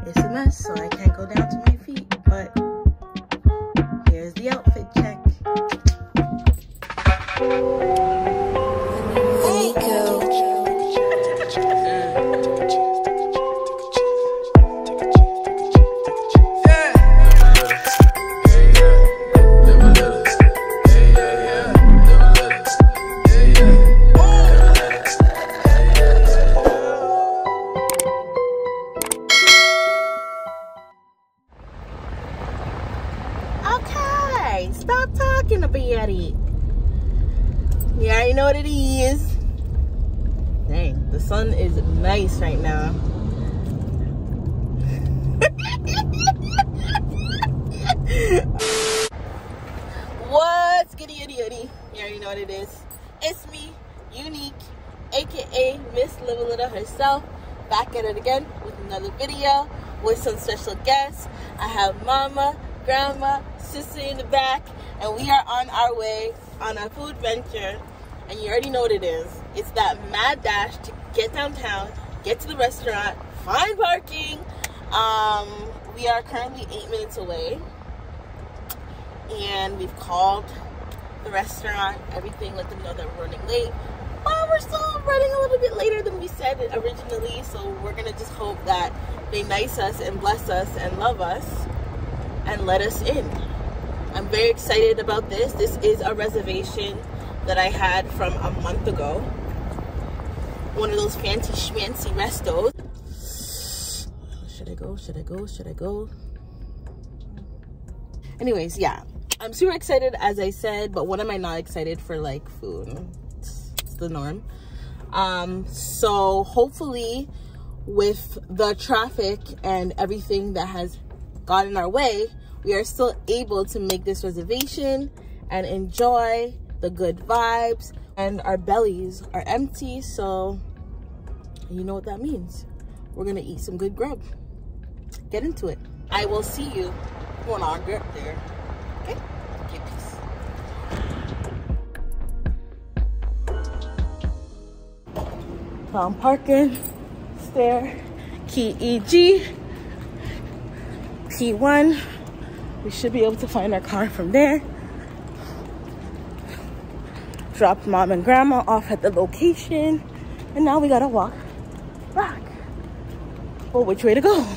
It's a mess, so I can't go down to my feet, but here's the outfit check. Okay, stop talking about it. You already know what it is. Dang, the sun is nice right now. What's goody yuddy yuddy? You already know what it is. It's me, Unique, aka Miss Livalita herself, back at it again with another video with some special guests. I have Mama, Grandma, Sister in the back, and we are on our way on a food venture. And you already know what it is. It's that mad dash to get downtown, get to the restaurant, find parking. We are currently 8 minutes away, and we've called the restaurant, everything, let them know that we're running late. But we're still running a little bit later than we said originally, so we're gonna just hope that they nice us and bless us and love us and let us in. I'm very excited about this. This is a reservation that I had from a month ago. One of those fancy schmancy restos. Should I go? Should I go? Should I go? Anyways, yeah. I'm super excited, as I said, but when am I not excited for, like, food? It's the norm. So hopefully with the traffic and everything that has gotten our way, we are still able to make this reservation and enjoy the good vibes, and our bellies are empty, so you know what that means. We're gonna eat some good grub. Get into it. I will see you when I get there. Okay? Okay, peace. Found parking, stair, key EG, P1. We should be able to find our car from there. Dropped Mom and Grandma off at the location, and now we gotta walk back. Well, which way to go?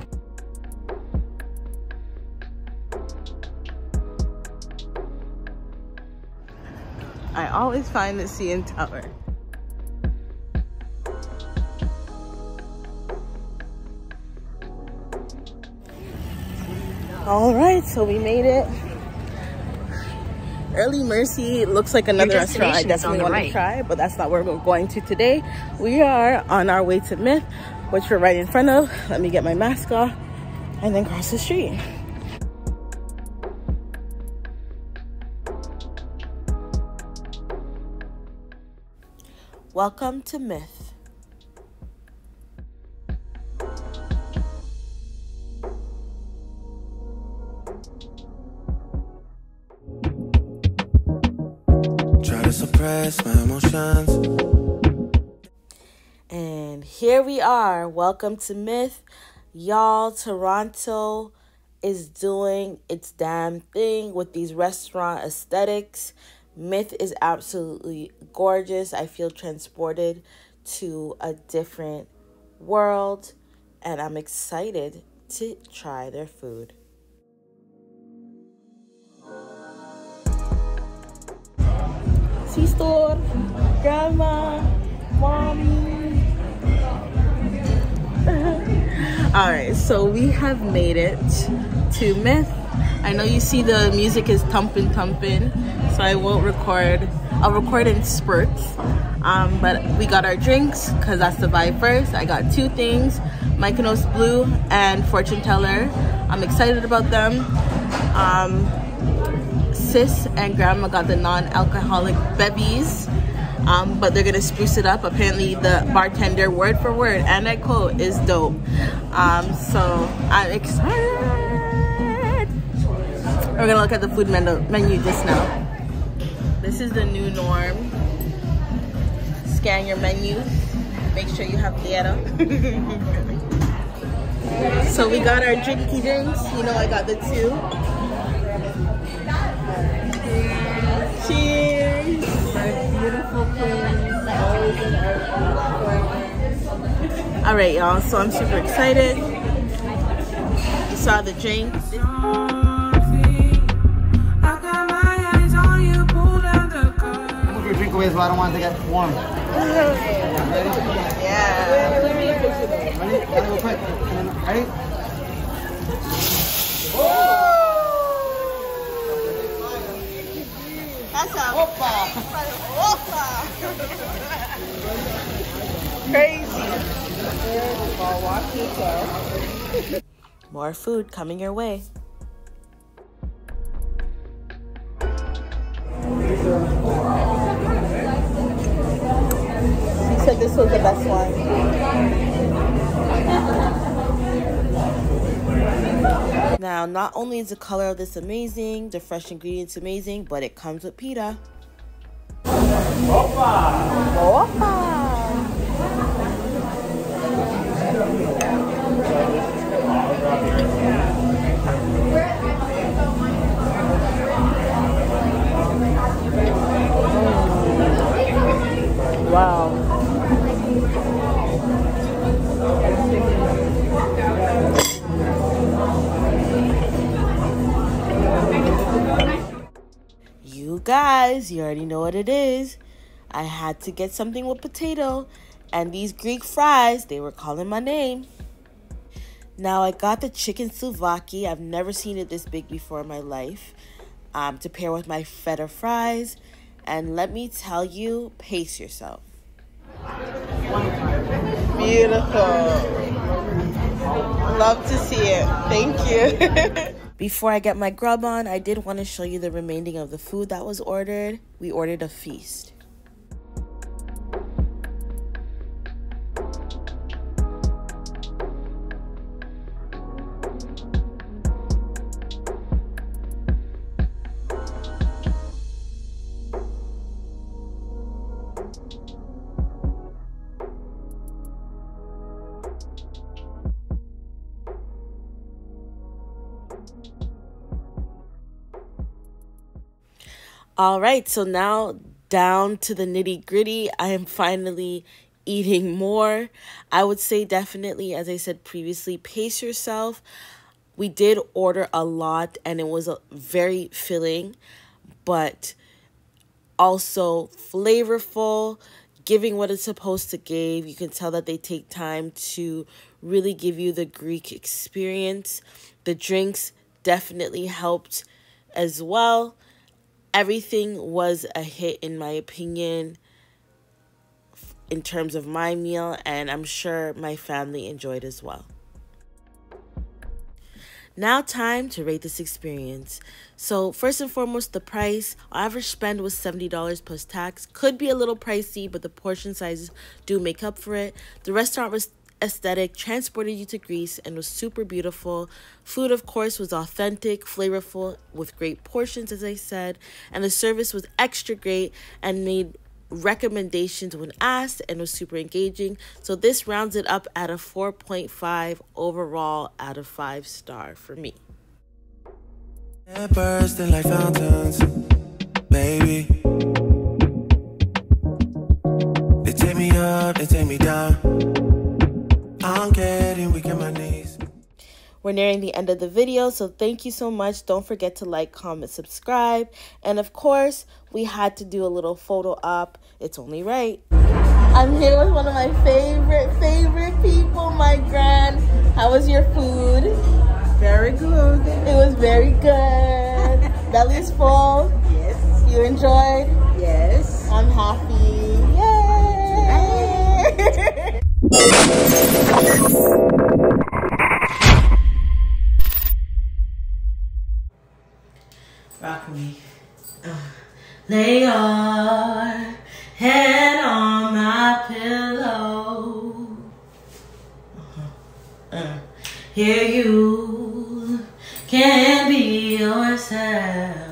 I always find the CN Tower. All right, so we made it. Early Mercy looks like another restaurant I definitely want to try, but that's not where we're going to today. We are on our way to Myth, which we're right in front of. Let me get my mask off and then cross the street. Welcome to Myth. Suppress my emotions. And here we are. Welcome to Myth. Y'all, Toronto is doing its damn thing with these restaurant aesthetics. Myth is absolutely gorgeous. I feel transported to a different world, and I'm excited to try their food. C-store, Grandma, Mommy. All right, so we have made it to Myth. I know you see the music is thumping, so I won't record. I'll record in spurts. But we got our drinks because that's the vibe first. I got two things, Mykonos Blue and Fortune Teller. I'm excited about them. Sis and Grandma got the non-alcoholic bevies, but they're gonna spruce it up. Apparently the bartender, word for word, and I quote, is dope. So I'm excited. We're gonna look at the food menu just now. This is the new norm. Scan your menus, make sure you have dinero. So we got our drinky drinks. You know I got the 2. Cheers! My beautiful queen. Alright, y'all. So I'm super excited. You saw the drinks. Drink away, so I don't want to get warm. Yeah. Ready? Gotta go quick. Ready? That's a crazy. More food coming your way. He said this was the best one. Now, not only is the color of this amazing, the fresh ingredients amazing, but it comes with pita. Opa! Opa! Wow. You guys, you already know what it is. I had to get something with potato, and these Greek fries, they were calling my name. Now I got the chicken souvlaki. I've never seen it this big before in my life, to pair with my feta fries. And let me tell you, pace yourself. Beautiful. Love to see it. Thank you. Before I get my grub on, I did want to show you the remaining of the food that was ordered. We ordered a feast. All right, so now down to the nitty gritty. I am finally eating more. I would say definitely, as I said previously, pace yourself. We did order a lot and it was very filling, but also flavorful, giving what it's supposed to give. You can tell that they take time to really give you the Greek experience. The drinks definitely helped as well. Everything was a hit in my opinion in terms of my meal, and I'm sure my family enjoyed as well. Now time to rate this experience. So first and foremost, the price. Our average spend was $70 plus tax. Could be a little pricey, but the portion sizes do make up for it. The restaurant was aesthetic, transported you to Greece, and was super beautiful. Food, of course, was authentic, flavorful, with great portions, as I said, and the service was extra great and made recommendations when asked and was super engaging. So this rounds it up at a 4.5 overall out of 5 star for me. Bursting like fountains, baby. They take me up, they take me down. I'm getting weak in my knees. We're nearing the end of the video, so thank you so much. Don't forget to like, comment, subscribe. And of course, we had to do a little photo op. It's only right. I'm here with one of my favorite people, my gran. How was your food? Very good. It was very good. Belly's full. Yes. You enjoyed? Yes. I'm happy. Yay! Rock me. Lay your head on my pillow. Here you can be yourself.